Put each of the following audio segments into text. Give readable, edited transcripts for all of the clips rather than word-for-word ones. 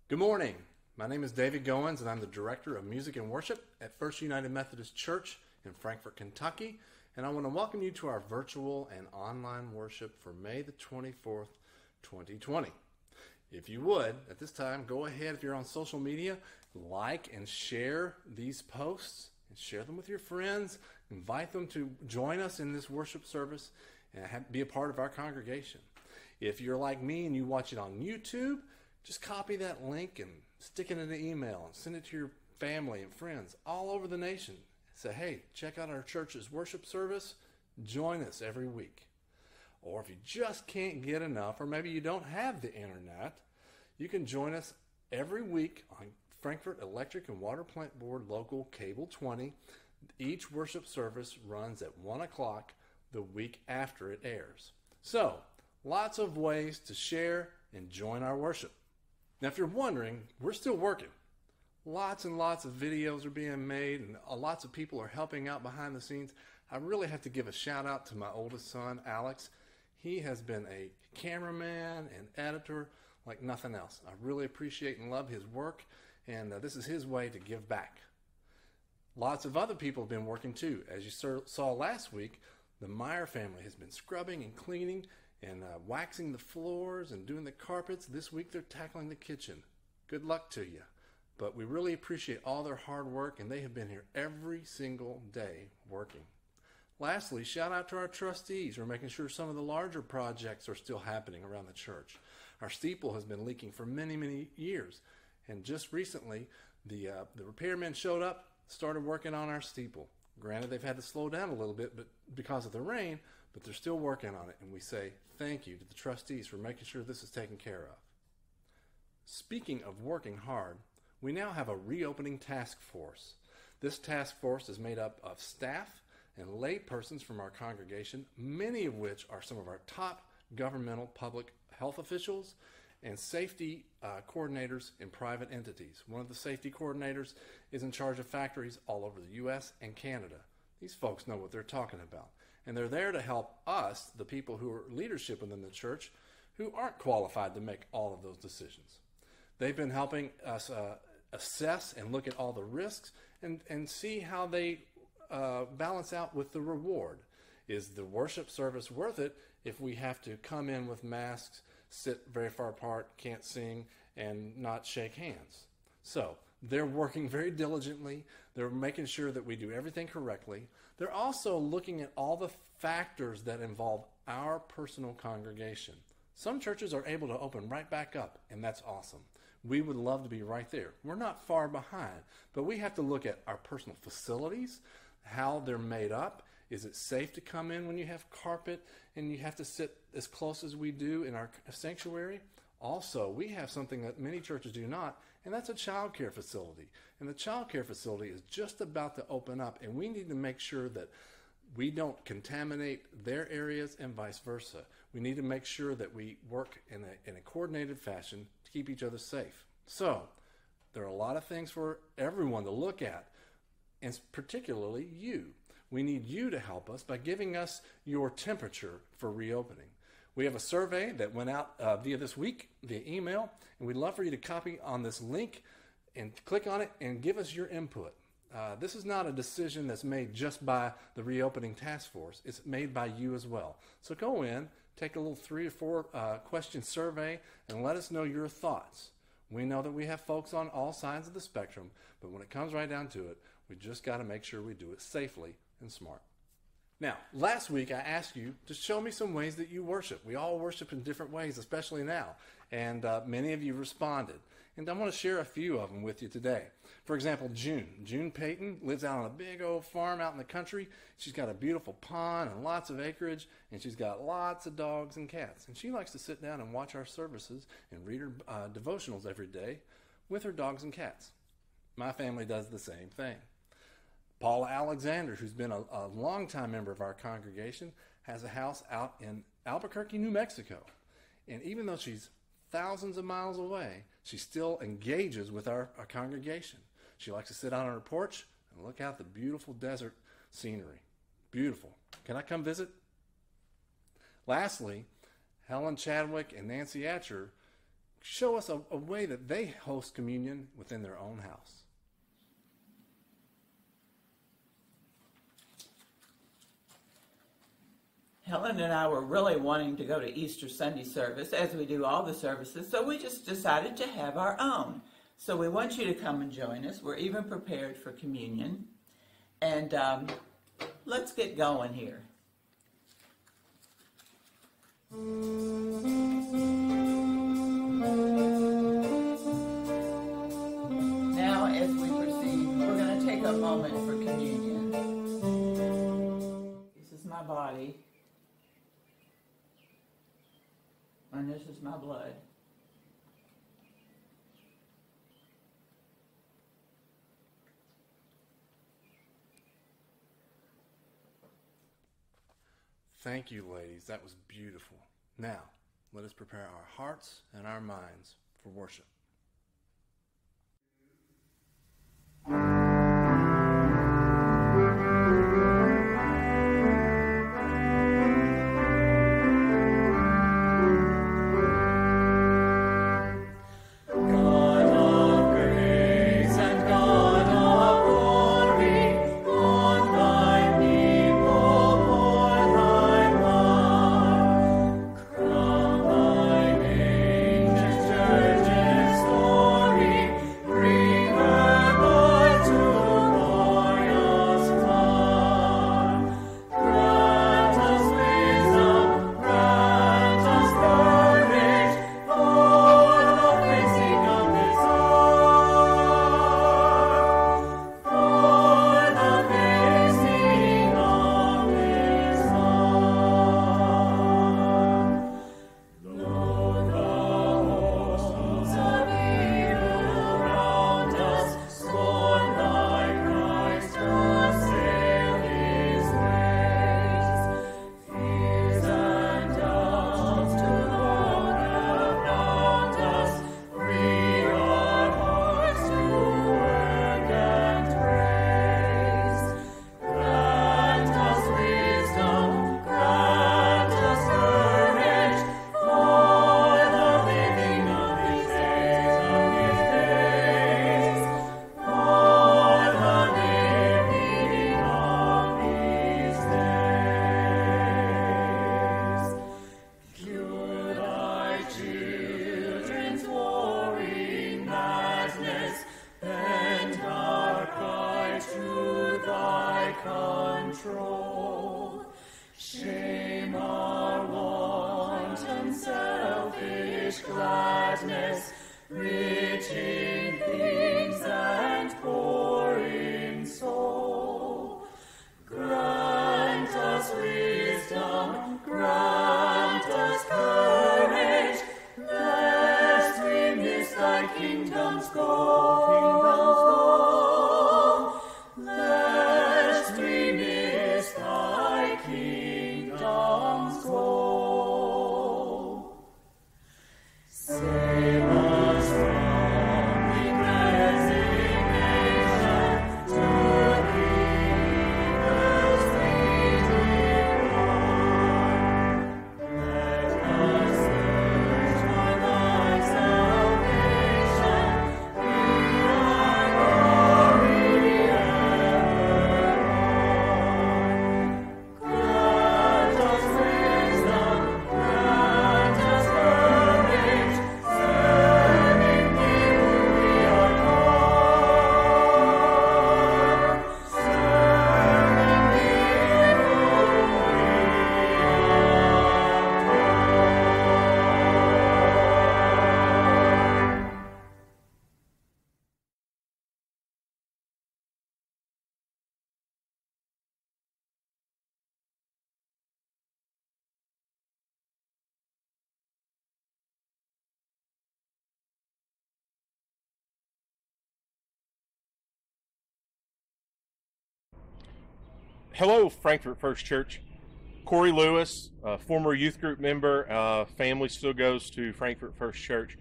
Good morning. My name is David Goins, and I'm the Director of Music and Worship at First United Methodist Church in Frankfort, Kentucky. And I want to welcome you to our virtual and online worship for May the 24th, 2020. If you would, at this time, go ahead, if you're on social media, like and share these posts and share them with your friends. Invite them to join us in this worship service and be a part of our congregation. If you're like me and you watch it on YouTube, just copy that link and stick it in an email and send it to your family and friends all over the nation. Say, hey, check out our church's worship service. Join us every week. Or if you just can't get enough, or maybe you don't have the internet, you can join us every week on Frankfort Electric and Water Plant Board Local Cable 20. Each worship service runs at 1 o'clock the week after it airs. So, lots of ways to share and join our worship. Now, if you're wondering, we're still working. Lots and lots of videos are being made, and lots of people are helping out behind the scenes. I really have to give a shout out to my oldest son, Alex. He has been a cameraman and editor like nothing else. I really appreciate and love his work, and this is his way to give back. Lots of other people have been working too. As you saw last week, the Meyer family has been scrubbing and cleaning and waxing the floors and doing the carpets. This week they're tackling the kitchen. Good luck to you. But we really appreciate all their hard work, and they have been here every single day working. Lastly, shout out to our trustees who are making sure some of the larger projects are still happening around the church. Our steeple has been leaking for many, many years. And just recently, the repairmen showed up, started working on our steeple. Granted, they've had to slow down a little bit because of the rain, but they're still working on it. And we say thank you to the trustees for making sure this is taken care of. Speaking of working hard, we now have a reopening task force. This task force is made up of staff and lay persons from our congregation, many of which are some of our top governmental public health officials and safety coordinators in private entities. One of the safety coordinators is in charge of factories all over the U.S. and Canada. These folks know what they're talking about. And they're there to help us, the people who are leadership within the church, who aren't qualified to make all of those decisions. They've been helping us assess and look at all the risks and see how they balance out with the reward. Is the worship service worth it if we have to come in with masks, sit very far apart, can't sing, and not shake hands? So they're working very diligently. They're making sure that we do everything correctly. They're also looking at all the factors that involve our personal congregation. Some churches are able to open right back up, and that's awesome. We would love to be right there. We're not far behind, but we have to look at our personal facilities, how they're made up. Is it safe to come in when you have carpet and you have to sit as close as we do in our sanctuary? Also, we have something that many churches do not, and that's a child care facility. And the child care facility is just about to open up, and we need to make sure that we don't contaminate their areas and vice versa. We need to make sure that we work in a coordinated fashion to keep each other safe. So, there are a lot of things for everyone to look at, and particularly you. We need you to help us by giving us your temperature for reopening. We have a survey that went out via this week, via email, and we'd love for you to copy on this link and click on it and give us your input. This is not a decision that's made just by the reopening task force. It's made by you as well. So go in, take a little 3 or 4 question survey, and let us know your thoughts. We know that we have folks on all sides of the spectrum, but when it comes right down to it, we just got to make sure we do it safely and smart. Now, last week I asked you to show me some ways that you worship. We all worship in different ways, especially now, and many of you responded. And I want to share a few of them with you today. For example, June Payton lives out on a big old farm out in the country. She's got a beautiful pond and lots of acreage, and she's got lots of dogs and cats. And she likes to sit down and watch our services and read her devotionals every day with her dogs and cats. My family does the same thing. Paula Alexander, who's been a longtime member of our congregation, has a house out in Albuquerque, New Mexico. And even though she's thousands of miles away, she still engages with our congregation. She likes to sit out on her porch and look out the beautiful desert scenery. Beautiful. Can I come visit? Lastly, Helen Chadwick and Nancy Atcher show us a way that they host communion within their own house. Helen and I were really wanting to go to Easter Sunday service, as we do all the services, so we just decided to have our own. So we want you to come and join us. We're even prepared for communion. And let's get going here. Now, as we proceed, we're going to take a moment for communion. This is my body. And this is my blood. Thank you, ladies. That was beautiful. Now, let us prepare our hearts and our minds for worship. Hello, Frankfort First Church. Corey Lewis, former youth group member, family still goes to Frankfort First Church.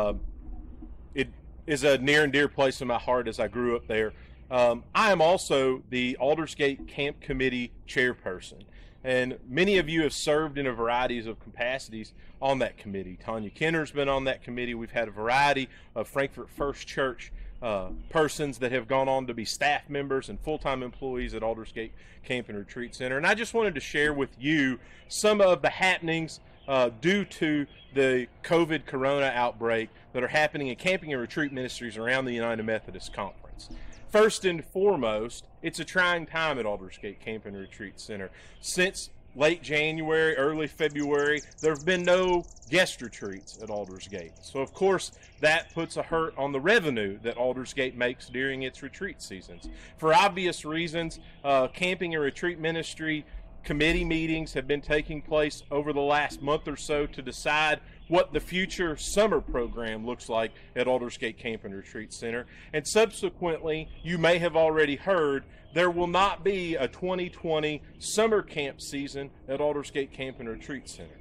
It is a near and dear place in my heart as I grew up there. I am also the Aldersgate Camp Committee chairperson. And many of you have served in a variety of capacities on that committee. Tanya Kenner's been on that committee. We've had a variety of Frankfort First Church persons that have gone on to be staff members and full-time employees at Aldersgate Camp and Retreat Center. And I just wanted to share with you some of the happenings due to the COVID corona outbreak that are happening in camping and retreat ministries around the United Methodist Conference. First and foremost, it's a trying time at Aldersgate Camp and Retreat Center. Since late January, early February, there have been no guest retreats at Aldersgate. So, of course, that puts a hurt on the revenue that Aldersgate makes during its retreat seasons. For obvious reasons, camping and retreat ministry committee meetings have been taking place over the last month or so to decide what the future summer program looks like at Aldersgate Camp and Retreat Center. And subsequently, you may have already heard, there will not be a 2020 summer camp season at Aldersgate Camp and Retreat Center.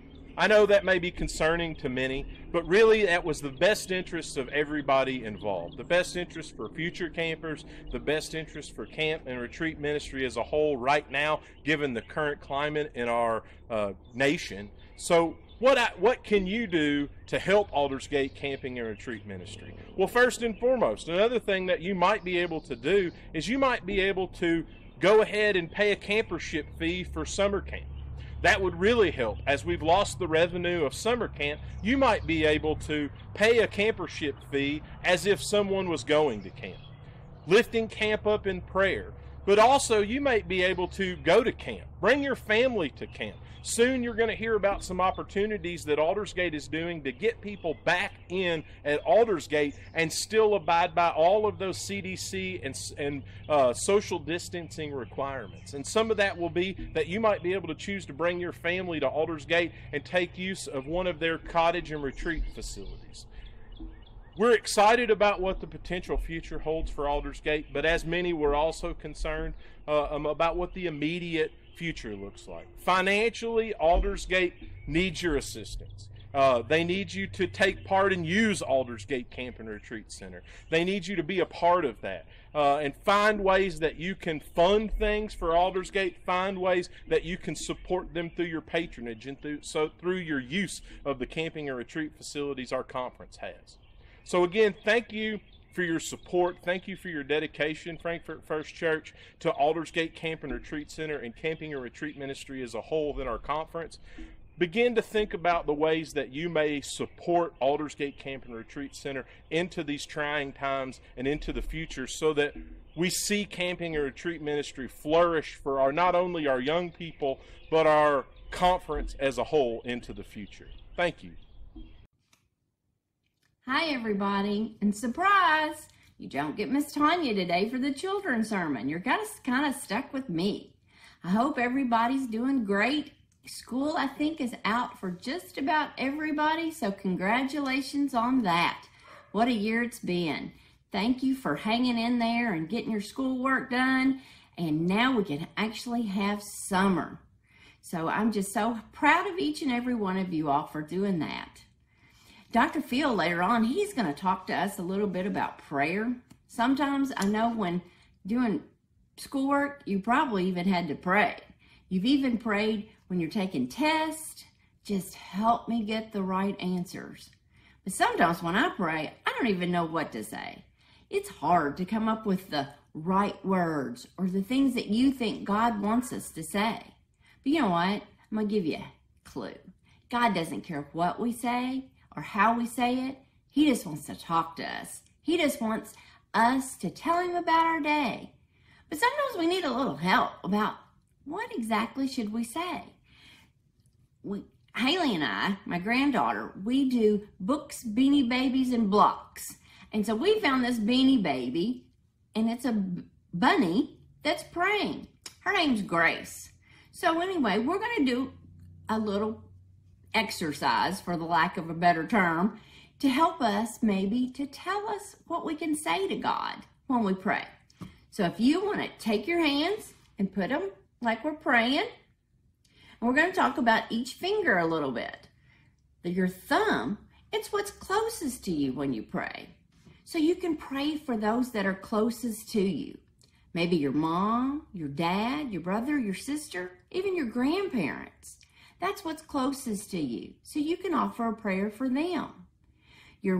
I know that may be concerning to many, but really that was the best interest of everybody involved. The best interest for future campers, the best interest for camp and retreat ministry as a whole right now, given the current climate in our nation. So what can you do to help Aldersgate Camping and Retreat Ministry? Well, first and foremost, another thing that you might be able to do is you might be able to go ahead and pay a campership fee for summer camp. That would really help. As we've lost the revenue of summer camp, you might be able to pay a campership fee as if someone was going to camp, lifting camp up in prayer. But also, you might be able to go to camp. Bring your family to camp. Soon you're going to hear about some opportunities that Aldersgate is doing to get people back in at Aldersgate and still abide by all of those CDC and social distancing requirements. And some of that will be that you might be able to choose to bring your family to Aldersgate and take use of one of their cottage and retreat facilities. We're excited about what the potential future holds for Aldersgate, but as many, we're also concerned about what the immediate future looks like. Financially, Aldersgate needs your assistance. They need you to take part and use Aldersgate Camp and Retreat Center. They need you to be a part of that and find ways that you can fund things for Aldersgate, find ways that you can support them through your patronage and through your use of the camping and retreat facilities our conference has. So again, thank you for your support. Thank you for your dedication, Frankfort First Church, to Aldersgate Camp and Retreat Center and camping and retreat ministry as a whole in our conference. Begin to think about the ways that you may support Aldersgate Camp and Retreat Center into these trying times and into the future so that we see camping and retreat ministry flourish for not only our young people, but our conference as a whole into the future. Thank you. Hi everybody, and surprise, you don't get Miss Tanya today for the children's sermon. You're kind of stuck with me. I hope everybody's doing great. School, I think, is out for just about everybody, so congratulations on that. What a year it's been. Thank you for hanging in there and getting your schoolwork done, and now we can actually have summer. So I'm just so proud of each and every one of you all for doing that. Dr. Phil, later on, he's going to talk to us a little bit about prayer. Sometimes I know when doing schoolwork, you probably even had to pray. You've even prayed when you're taking tests, just help me get the right answers. But sometimes when I pray, I don't even know what to say. It's hard to come up with the right words or the things that you think God wants us to say. But you know what? I'm going to give you a clue. God doesn't care what we say or how we say it. He just wants to talk to us. He just wants us to tell him about our day. But sometimes we need a little help about what exactly should we say. Haley and I, my granddaughter, we do books, Beanie Babies, and blocks. And so we found this Beanie Baby, and it's a bunny that's praying. Her name's Grace. So anyway, we're going to do a little exercise, for the lack of a better term, to help us maybe to tell us what we can say to God when we pray. So if you want to take your hands and put them like we're praying, and we're going to talk about each finger a little bit. Your thumb, it's what's closest to you when you pray. So you can pray for those that are closest to you. Maybe your mom, your dad, your brother, your sister, even your grandparents. That's what's closest to you. So you can offer a prayer for them. Your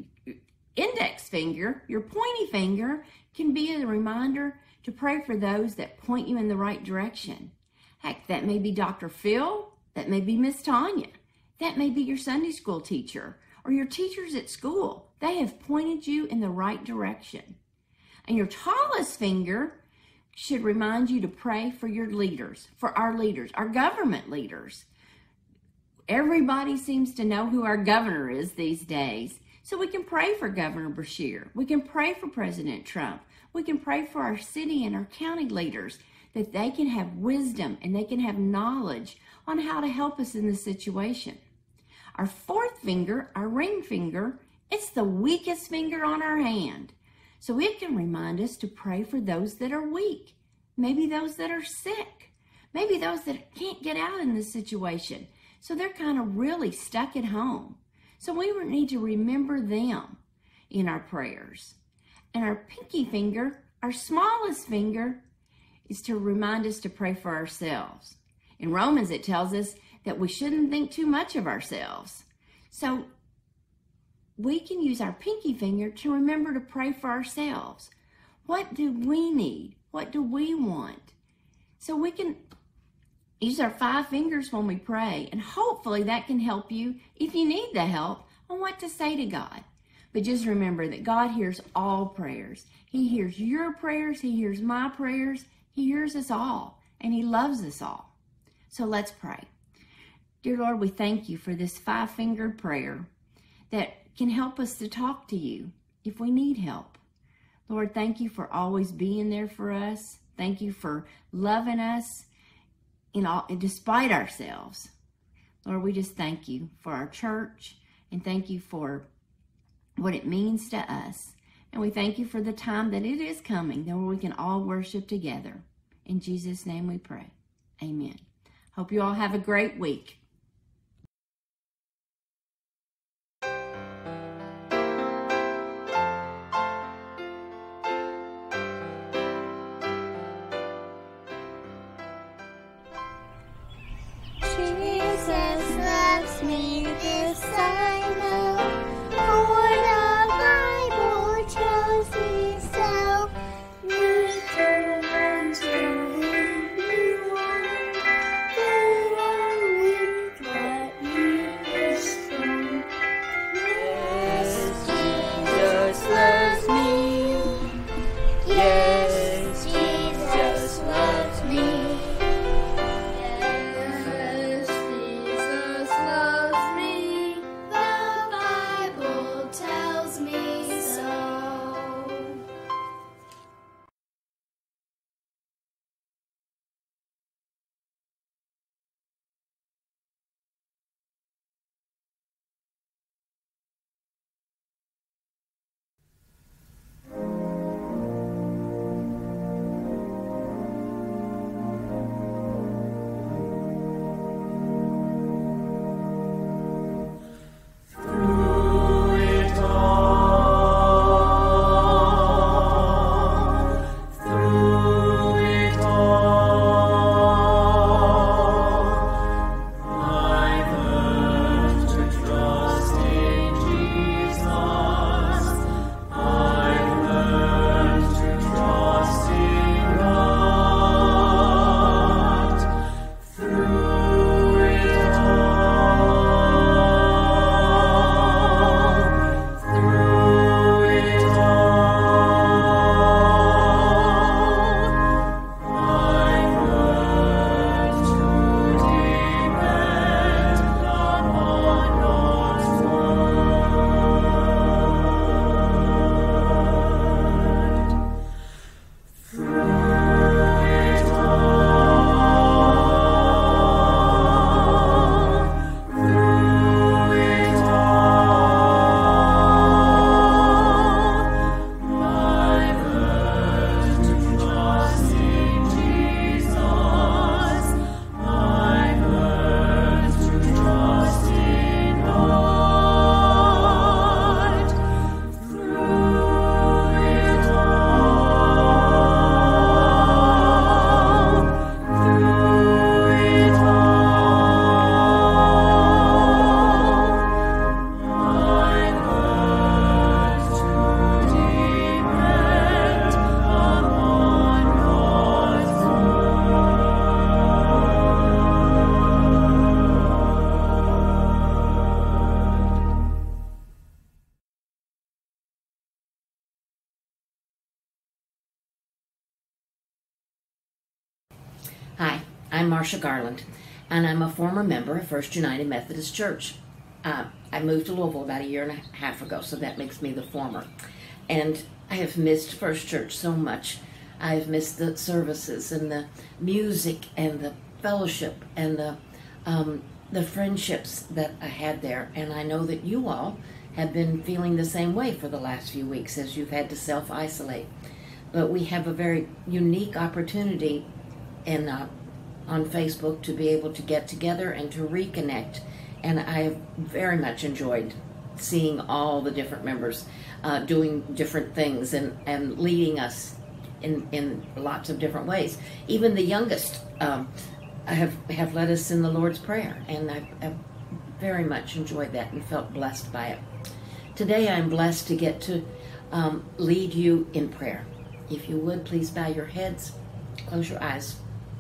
index finger, your pointy finger, can be a reminder to pray for those that point you in the right direction. Heck, that may be Dr. Phil, that may be Miss Tanya, that may be your Sunday school teacher, or your teachers at school. They have pointed you in the right direction. And your tallest finger should remind you to pray for your leaders, for our leaders, our government leaders. Everybody seems to know who our governor is these days. So we can pray for Governor Beshear. We can pray for President Trump. We can pray for our city and our county leaders, that they can have wisdom and they can have knowledge on how to help us in this situation. Our fourth finger, our ring finger, it's the weakest finger on our hand. So it can remind us to pray for those that are weak, maybe those that are sick, maybe those that can't get out in this situation. So they're kind of really stuck at home. So we need to remember them in our prayers. And our pinky finger, our smallest finger, is to remind us to pray for ourselves. In Romans, it tells us that we shouldn't think too much of ourselves. So we can use our pinky finger to remember to pray for ourselves. What do we need? What do we want? So we can use our 5 fingers when we pray, and hopefully that can help you, if you need the help, on what to say to God. But just remember that God hears all prayers. He hears your prayers. He hears my prayers. He hears us all, and He loves us all. So let's pray. Dear Lord, we thank you for this 5-fingered prayer that can help us to talk to you if we need help. Lord, thank you for always being there for us. Thank you for loving us despite ourselves. Lord, we just thank you for our church, and thank you for what it means to us. And we thank you for the time that it is coming, that we can all worship together. In Jesus' name we pray. Amen. Hope you all have a great week. Jesus loves me, this I know, for the Bible tells me so. Little ones to Him belong, they are with Hi, I'm Marcia Garland, and I'm a former member of First United Methodist Church. I moved to Louisville about a year and a half ago, so that makes me the former. And I have missed First Church so much. I've missed the services and the music and the fellowship and the friendships that I had there. And I know that you all have been feeling the same way for the last few weeks as you've had to self-isolate. But we have a very unique opportunity on Facebook to be able to get together and to reconnect. And I have very much enjoyed seeing all the different members doing different things and leading us in lots of different ways. Even the youngest have led us in the Lord's Prayer, and I've very much enjoyed that and felt blessed by it. Today I'm blessed to get to lead you in prayer. If you would, please bow your heads, close your eyes.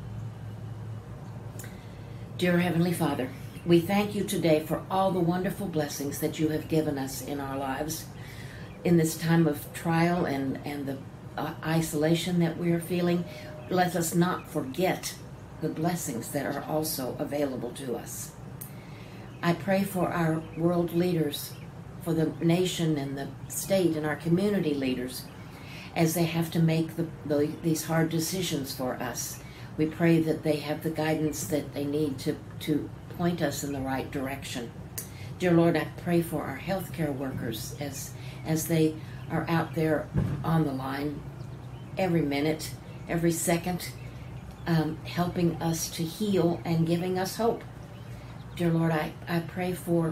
Dear Heavenly Father, we thank you today for all the wonderful blessings that you have given us in our lives in this time of trial and the isolation that we are feeling. Let us not forget the blessings that are also available to us. I pray for our world leaders, for the nation and the state and our community leaders as they have to make these hard decisions for us. We pray that they have the guidance that they need to point us in the right direction. Dear Lord, I pray for our healthcare workers as they are out there on the line every minute, every second, helping us to heal and giving us hope. Dear Lord, I pray for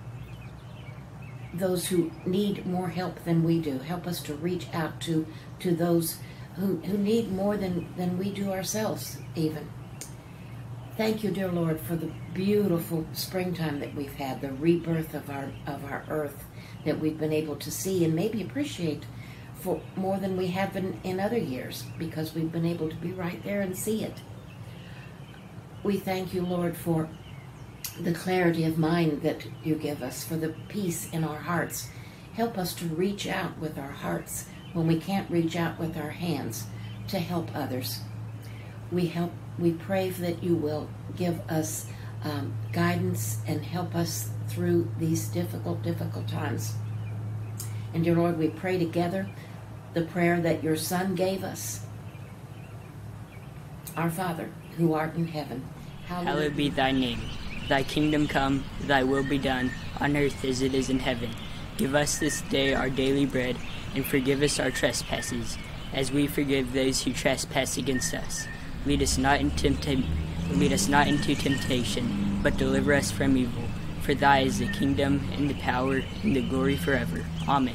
those who need more help than we do. Help us to reach out to those who need more than we do ourselves even. Thank you, dear Lord, for the beautiful springtime that we've had, the rebirth of our earth that we've been able to see and maybe appreciate for more than we have in other years, because we've been able to be right there and see it. We thank you, Lord, for the clarity of mind that you give us, for the peace in our hearts. Help us to reach out with our hearts when we can't reach out with our hands to help others. We pray that you will give us guidance and help us through these difficult times. And dear Lord, we pray together the prayer that your Son gave us. Our Father, who art in heaven, hallowed be thy name. Thy kingdom come, thy will be done, on earth as it is in heaven. Give us this day our daily bread, and forgive us our trespasses, as we forgive those who trespass against us. Lead us not into temptation, but deliver us from evil. For thy is the kingdom, and the power, and the glory forever. Amen.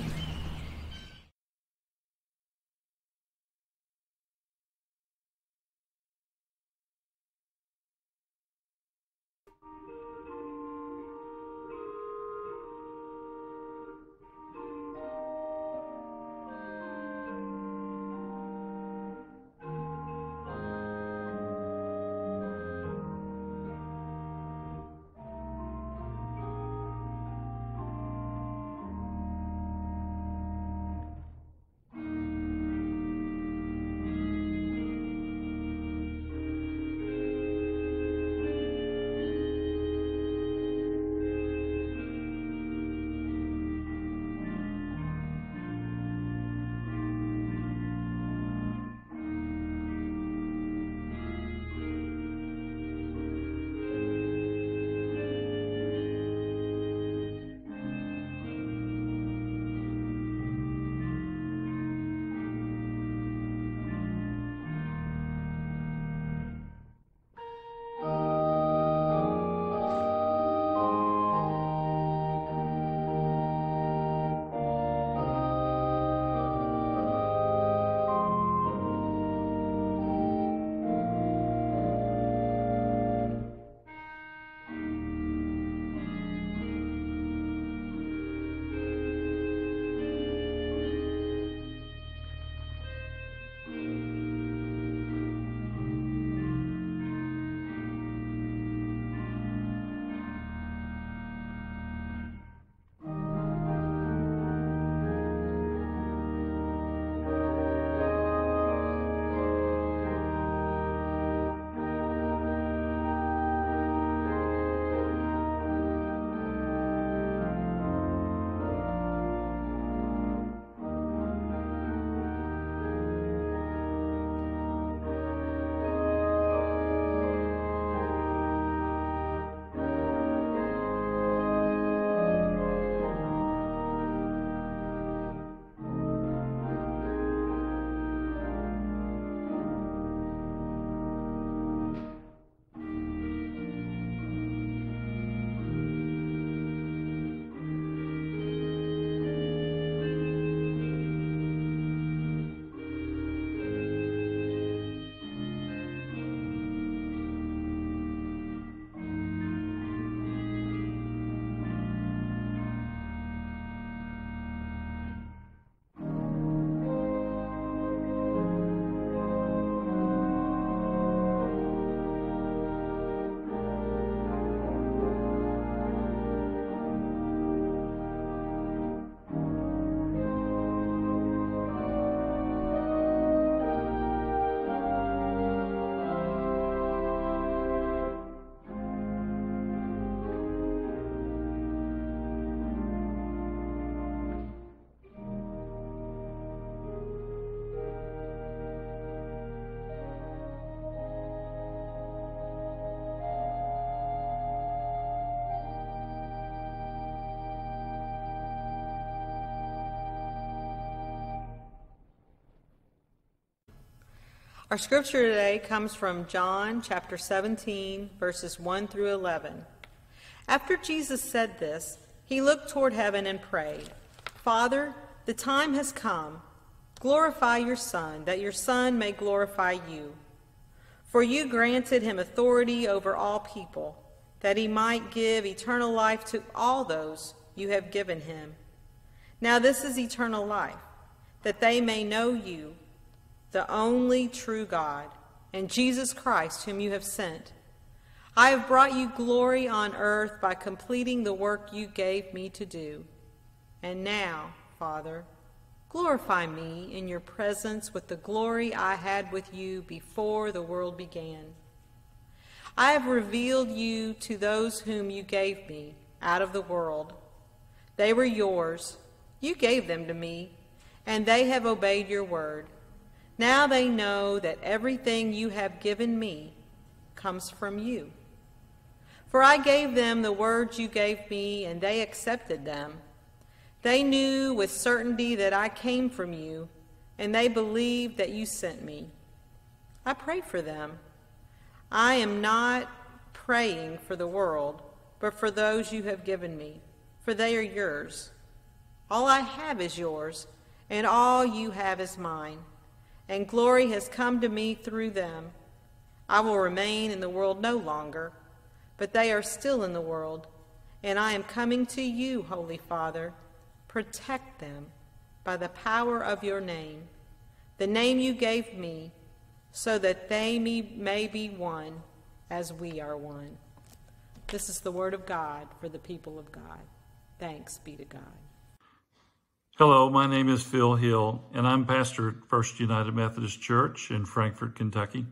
Our scripture today comes from John chapter 17, verses 1 through 11. After Jesus said this, he looked toward heaven and prayed, "Father, the time has come. Glorify your Son, that your Son may glorify you. For you granted him authority over all people, that he might give eternal life to all those you have given him. Now this is eternal life, that they may know you, the only true God, and Jesus Christ, whom you have sent. I have brought you glory on earth by completing the work you gave me to do. And now, Father, glorify me in your presence with the glory I had with you before the world began. I have revealed you to those whom you gave me out of the world. They were yours. You gave them to me, and they have obeyed your word. Now they know that everything you have given me comes from you. For I gave them the words you gave me, and they accepted them. They knew with certainty that I came from you, and they believed that you sent me. I pray for them. I am not praying for the world, but for those you have given me, for they are yours. All I have is yours, and all you have is mine. And glory has come to me through them. I will remain in the world no longer, but they are still in the world, and I am coming to you, Holy Father. Protect them by the power of your name, the name you gave me, so that they may be one as we are one. This is the word of God for the people of God. Thanks be to God. Hello, my name is Phil Hill, and I'm pastor at First United Methodist Church in Frankfort, Kentucky.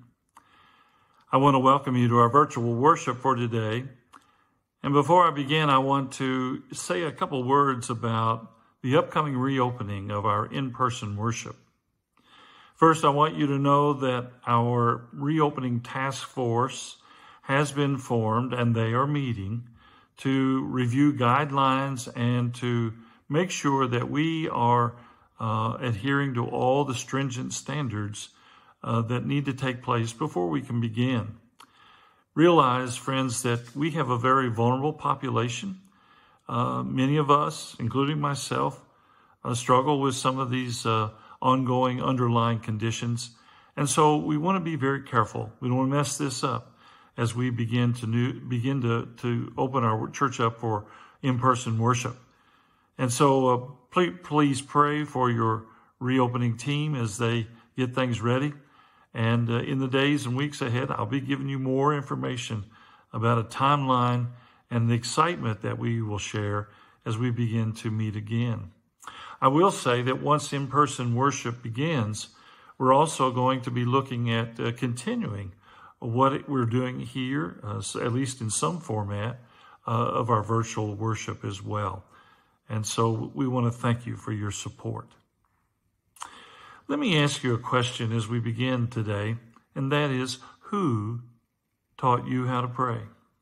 I want to welcome you to our virtual worship for today. And before I begin, I want to say a couple words about the upcoming reopening of our in-person worship. First, I want you to know that our reopening task force has been formed, and they are meeting to review guidelines and to make sure that we are adhering to all the stringent standards that need to take place before we can begin. Realize, friends, that we have a very vulnerable population. Many of us, including myself, struggle with some of these ongoing underlying conditions. And so we want to be very careful. We don't want to mess this up as we begin to open our church up for in-person worship. And so please pray for your reopening team as they get things ready. And in the days and weeks ahead, I'll be giving you more information about a timeline and the excitement that we will share as we begin to meet again. I will say that once in-person worship begins, we're also going to be looking at continuing what we're doing here, at least in some format, of our virtual worship as well. And so we want to thank you for your support. Let me ask you a question as we begin today, and that is, who taught you how to pray?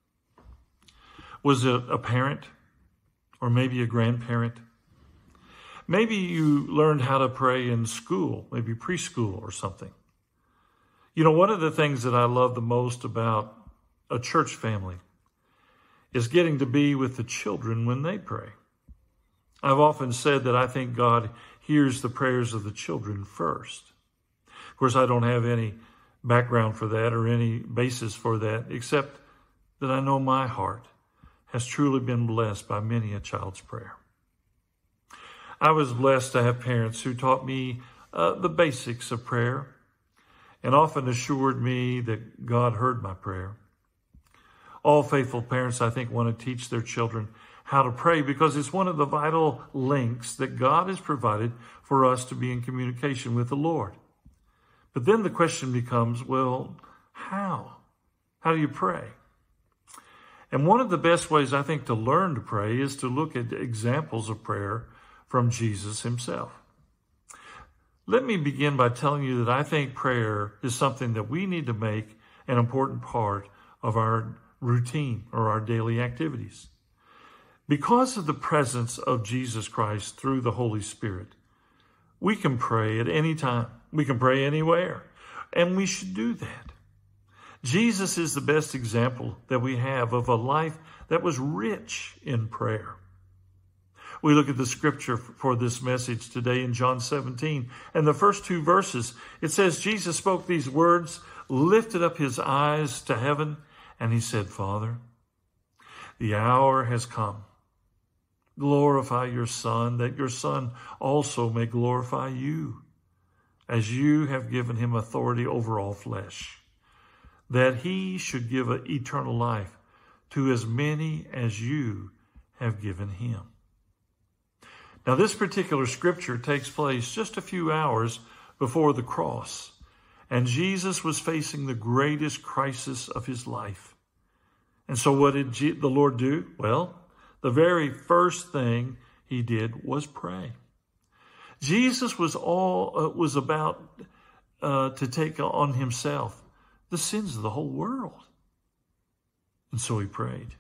Was it a parent or maybe a grandparent? Maybe you learned how to pray in school, maybe preschool or something. You know, one of the things that I love the most about a church family is getting to be with the children when they pray. I've often said that I think God hears the prayers of the children first. Of course, I don't have any background for that or any basis for that, except that I know my heart has truly been blessed by many a child's prayer. I was blessed to have parents who taught me the basics of prayer and often assured me that God heard my prayer. All faithful parents, I think, want to teach their children how to pray because it's one of the vital links that God has provided for us to be in communication with the Lord. But then the question becomes, well, how? How do you pray? And one of the best ways, I think, to learn to pray is to look at examples of prayer from Jesus himself. Let me begin by telling you that I think prayer is something that we need to make an important part of our routine or our daily activities. Because of the presence of Jesus Christ through the Holy Spirit, we can pray at any time. We can pray anywhere. And we should do that. Jesus is the best example that we have of a life that was rich in prayer. We look at the scripture for this message today in John 17. And the first 2 verses, it says, Jesus spoke these words, lifted up his eyes to heaven, and he said, Father, the hour has come. Glorify your Son, that your Son also may glorify you, as you have given him authority over all flesh, that he should give eternal life to as many as you have given him. Now, this particular scripture takes place just a few hours before the cross, and Jesus was facing the greatest crisis of his life. And so what did the Lord do? Well, the very first thing he did was pray. Jesus was about to take on himself the sins of the whole world. And so he prayed.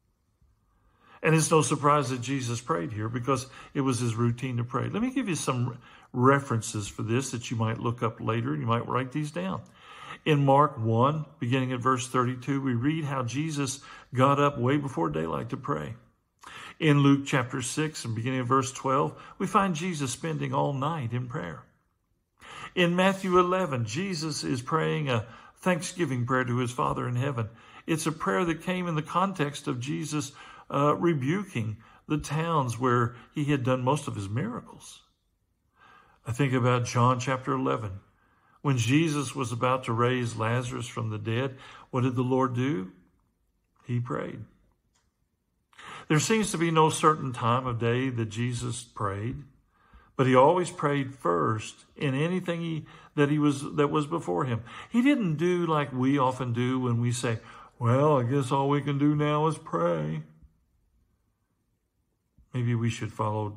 And it's no surprise that Jesus prayed here, because it was his routine to pray. Let me give you some references for this that you might look up later. You might write these down. In Mark 1, beginning at verse 32, we read how Jesus got up way before daylight to pray. In Luke chapter 6 and beginning of verse 12, we find Jesus spending all night in prayer. In Matthew 11, Jesus is praying a thanksgiving prayer to his Father in heaven. It's a prayer that came in the context of Jesus rebuking the towns where he had done most of his miracles. I think about John chapter 11. When Jesus was about to raise Lazarus from the dead, what did the Lord do? He prayed. There seems to be no certain time of day that Jesus prayed, but he always prayed first in anything that was before him. He didn't do like we often do when we say, well, I guess all we can do now is pray. Maybe we should follow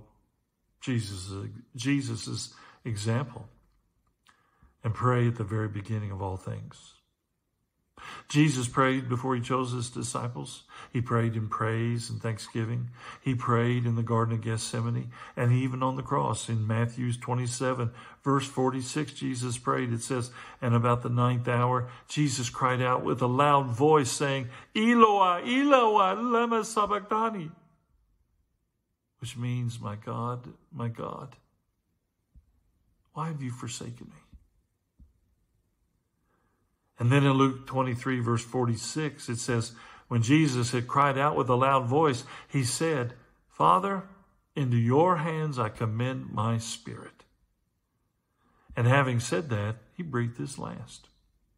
Jesus' example and pray at the very beginning of all things. Jesus prayed before he chose his disciples. He prayed in praise and thanksgiving. He prayed in the Garden of Gethsemane, and even on the cross. In Matthew 27, verse 46, Jesus prayed. It says, and about the 9th hour, Jesus cried out with a loud voice, saying, Eloi, Eloi, lema sabachthani, which means, my God, why have you forsaken me? And then in Luke 23, verse 46, it says, when Jesus had cried out with a loud voice, he said, Father, into your hands I commend my spirit. And having said that, he breathed his last.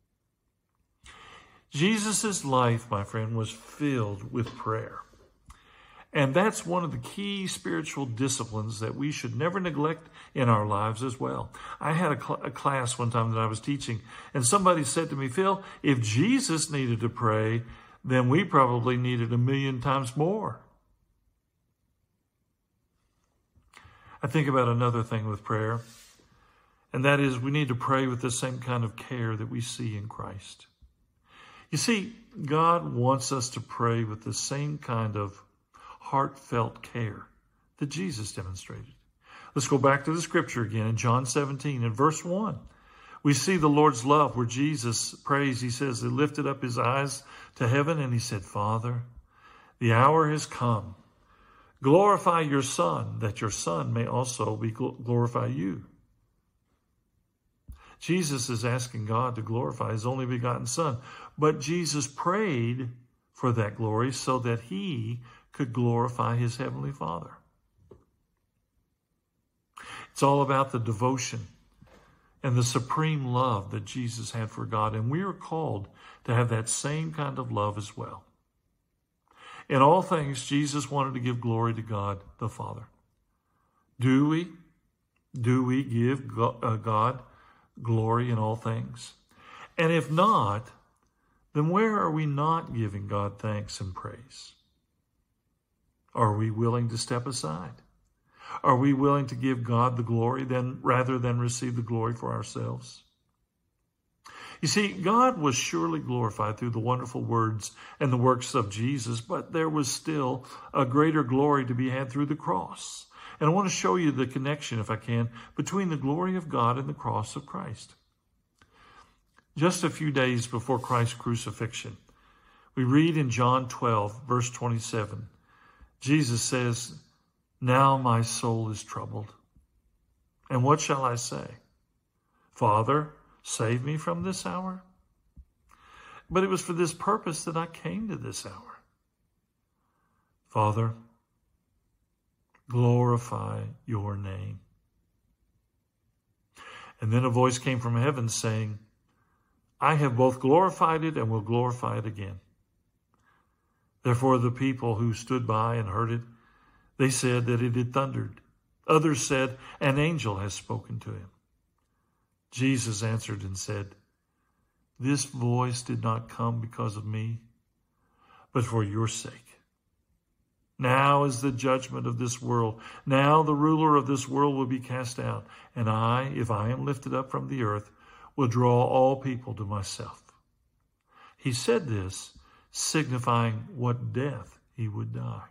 Jesus' life, my friend, was filled with prayer. And that's one of the key spiritual disciplines that we should never neglect in our lives as well. I had a class one time that I was teaching, and somebody said to me, Phil, if Jesus needed to pray, then we probably needed 1,000,000 times more. I think about another thing with prayer, and that is we need to pray with the same kind of care that we see in Christ. You see, God wants us to pray with the same kind of heartfelt care that Jesus demonstrated. Let's go back to the scripture again in John 17 and verse 1. We see the Lord's love where Jesus prays. He says he lifted up his eyes to heaven and he said, Father, the hour has come. Glorify your Son, that your Son may also glorify you. Jesus is asking God to glorify his only begotten Son. But Jesus prayed for that glory so that he could glorify his heavenly Father. It's all about the devotion and the supreme love that Jesus had for God. And we are called to have that same kind of love as well. In all things, Jesus wanted to give glory to God the Father. Do we give God glory in all things? And if not, then where are we not giving God thanks and praise? Are we willing to step aside? Are we willing to give God the glory rather than receive the glory for ourselves? You see, God was surely glorified through the wonderful words and the works of Jesus, but there was still a greater glory to be had through the cross. And I want to show you the connection, if I can, between the glory of God and the cross of Christ. just a few days before Christ's crucifixion. We read in John 12, verse 27, Jesus says, "Now my soul is troubled. And what shall I say? Father, save me from this hour? But it was for this purpose that I came to this hour. Father, glorify your name." And then a voice came from heaven saying, "I have both glorified it and will glorify it again." Therefore the people who stood by and heard it, they said that it had thundered. Others said, "An angel has spoken to him." Jesus answered and said, "This voice did not come because of me, but for your sake. Now is the judgment of this world. Now the ruler of this world will be cast out. And I, if I am lifted up from the earth, will draw all people to myself." He said this, signifying what death he would die.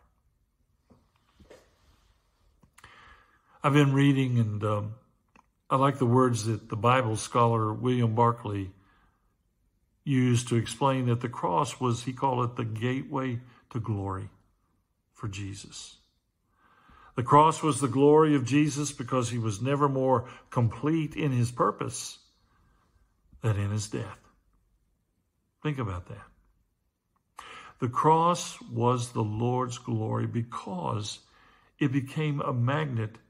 I've been reading, and I like the words that the Bible scholar William Barclay used to explain that the cross was, he called it, the gateway to glory for Jesus. The cross was the glory of Jesus because he was never more complete in his purpose than in his death. Think about that. The cross was the Lord's glory because it became a magnet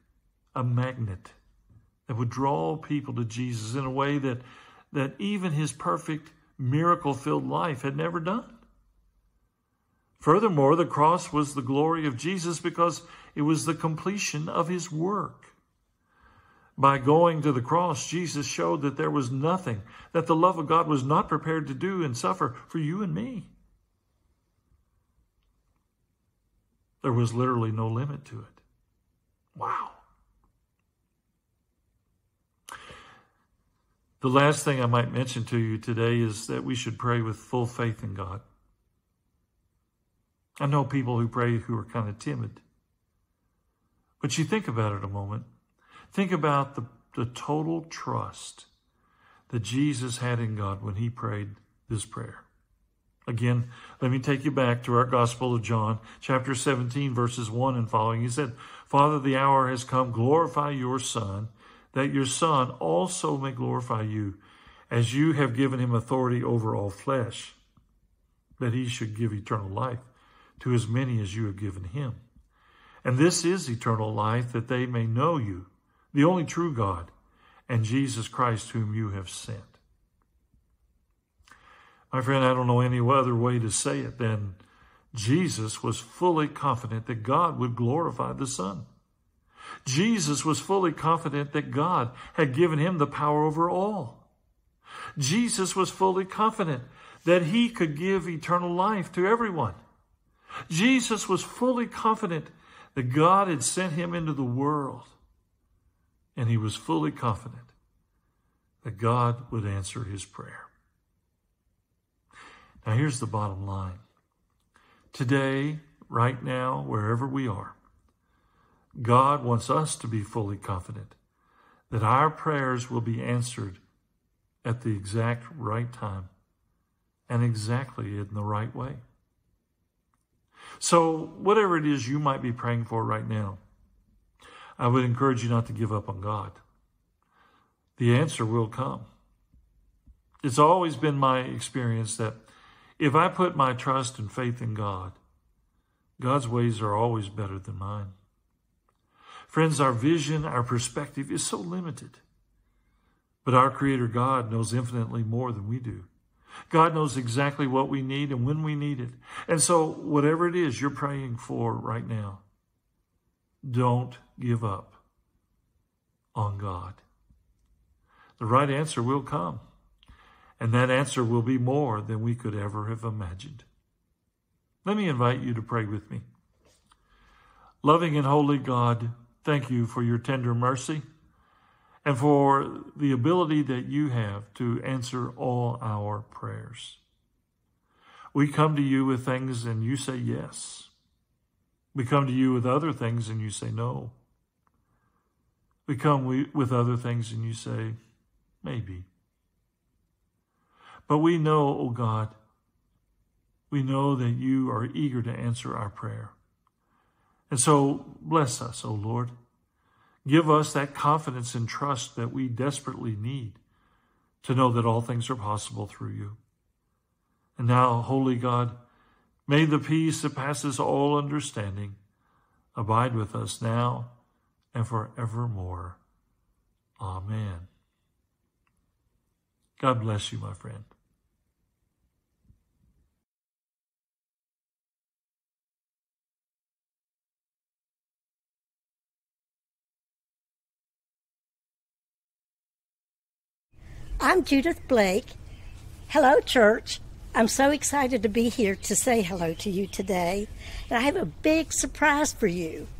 that would draw people to Jesus in a way that even his perfect, miracle-filled life had never done. Furthermore, the cross was the glory of Jesus because it was the completion of his work. By going to the cross, Jesus showed that there was nothing that the love of God was not prepared to do and suffer for you and me. There was literally no limit to it. Wow. The last thing I might mention to you today is that we should pray with full faith in God. I know people who pray who are kind of timid. But you think about it a moment. Think about the total trust that Jesus had in God when he prayed this prayer. Again, let me take you back to our Gospel of John, chapter 17, verses 1 and following. He said, "Father, the hour has come. Glorify your Son, that your Son also may glorify you, as you have given him authority over all flesh, that he should give eternal life to as many as you have given him. And this is eternal life, that they may know you, the only true God, and Jesus Christ, whom you have sent." My friend, I don't know any other way to say it than Jesus was fully confident that God would glorify the Son. Jesus was fully confident that God had given him the power over all. Jesus was fully confident that he could give eternal life to everyone. Jesus was fully confident that God had sent him into the world. And he was fully confident that God would answer his prayer. Now here's the bottom line. Today, right now, wherever we are, God wants us to be fully confident that our prayers will be answered at the exact right time and exactly in the right way. So whatever it is you might be praying for right now, I would encourage you not to give up on God. The answer will come. It's always been my experience that if I put my trust and faith in God, God's ways are always better than mine. Friends, our vision, our perspective is so limited. But our Creator God knows infinitely more than we do. God knows exactly what we need and when we need it. And so whatever it is you're praying for right now, don't give up on God. The right answer will come. And that answer will be more than we could ever have imagined. Let me invite you to pray with me. Loving and holy God, thank you for your tender mercy and for the ability that you have to answer all our prayers. We come to you with things and you say yes. We come to you with other things and you say no. We come with other things and you say maybe. But we know, O God, we know that you are eager to answer our prayer. And so bless us, O Lord. Give us that confidence and trust that we desperately need to know that all things are possible through you. And now, Holy God, may the peace that passes all understanding abide with us now and forevermore. Amen. God bless you, my friend. I'm Judith Blake. Hello, church. I'm so excited to be here to say hello to you today. And I have a big surprise for you.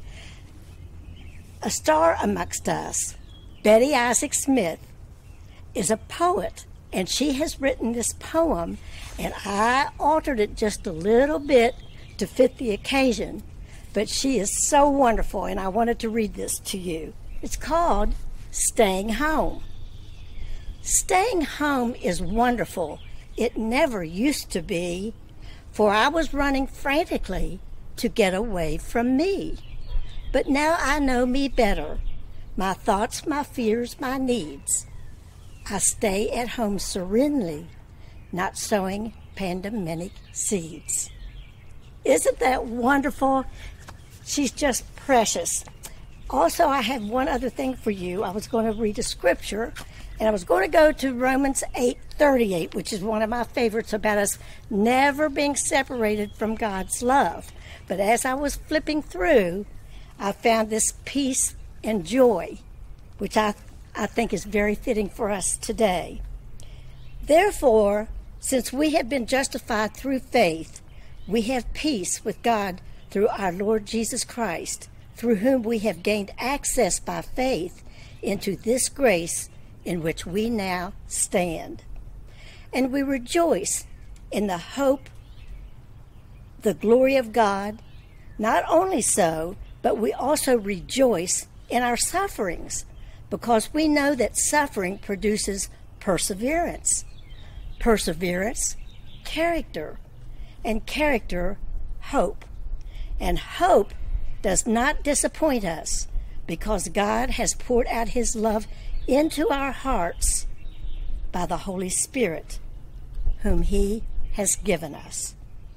A star amongst us, Betty Isaac Smith, is a poet, and she has written this poem, and I altered it just a little bit to fit the occasion. But she is so wonderful, and I wanted to read this to you. It's called Staying Home. Staying home is wonderful. It never used to be, for I was running frantically to get away from me. But now I know me better, my thoughts, my fears, my needs. I stay at home serenely, not sowing pandemic seeds. Isn't that wonderful? She's just precious. Also, I have one other thing for you. I was going to read a scripture, and I was going to go to Romans 8:38, which is one of my favorites about us never being separated from God's love. But as I was flipping through, I found this peace and joy, which I think is very fitting for us today. Therefore, since we have been justified through faith, we have peace with God through our Lord Jesus Christ, through whom we have gained access by faith into this grace in which we now stand. And we rejoice in the hope, the glory of God. Not only so, but we also rejoice in our sufferings, because we know that suffering produces perseverance. Perseverance, character, and character, hope. And hope does not disappoint us, because God has poured out his love into our hearts by the Holy Spirit, whom he has given us.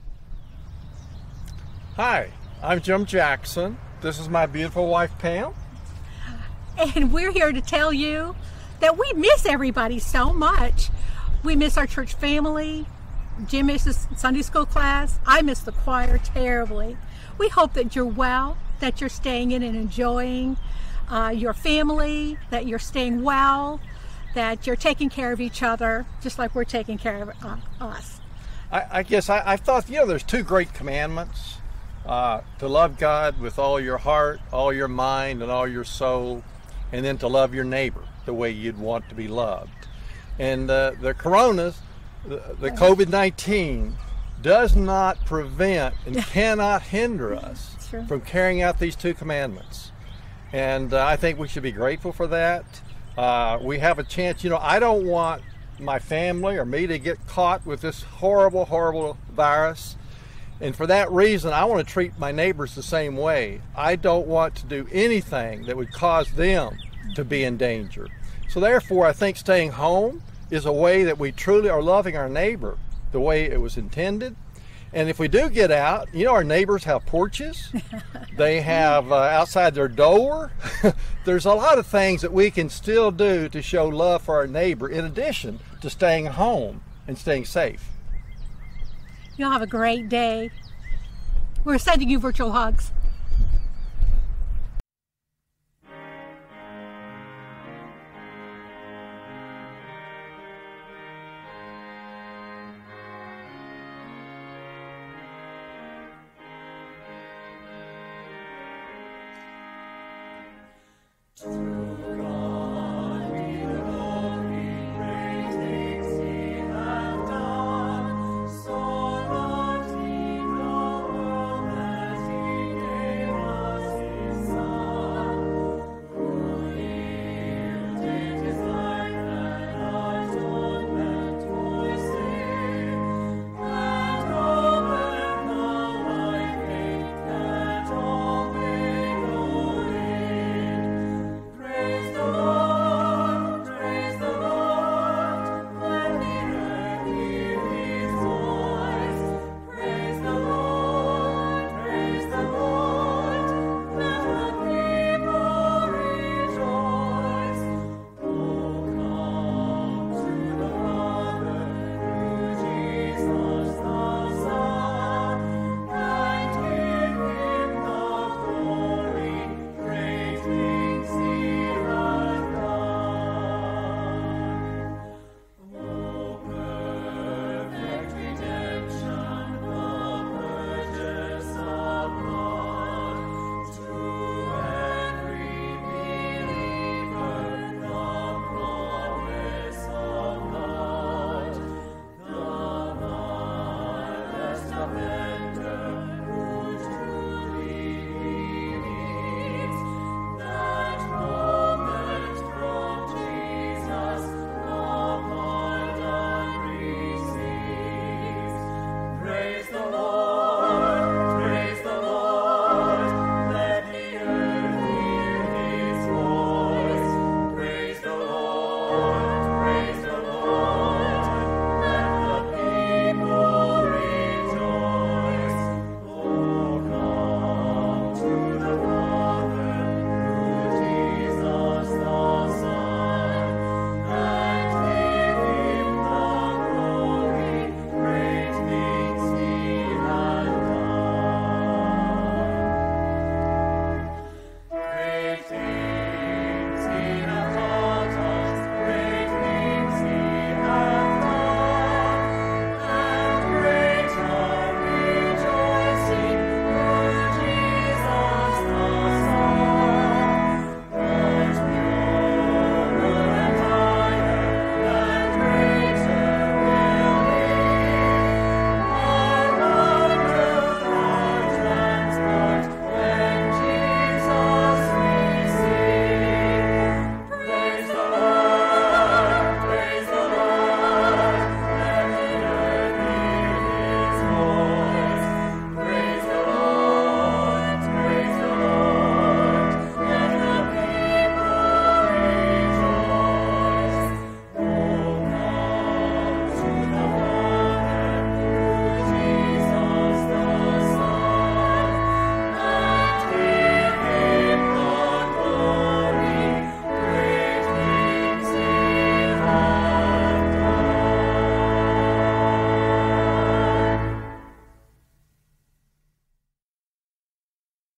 Hi, I'm Jim Jackson. This is my beautiful wife, Pam. And we're here to tell you that we miss everybody so much. We miss our church family. Jim misses Sunday school class. I miss the choir terribly. We hope that you're well, that you're staying in and enjoying your family, that you're staying well, that you're taking care of each other, just like we're taking care of us. I guess I thought, there's two great commandments. To love God with all your heart, all your mind, and all your soul, and then to love your neighbor the way you'd want to be loved. And the coronas, the COVID-19, does not prevent and cannot hinder us from carrying out these two commandments. And I think we should be grateful for that. We have a chance. I don't want my family or me to get caught with this horrible, horrible virus. And for that reason, I want to treat my neighbors the same way. I don't want to do anything that would cause them to be in danger. So therefore, I think staying home is a way that we truly are loving our neighbor the way it was intended. And if we do get out, our neighbors have porches. They have outside their door. There's a lot of things that we can still do to show love for our neighbor in addition to staying home and staying safe. You'll have a great day. We're sending you virtual hugs.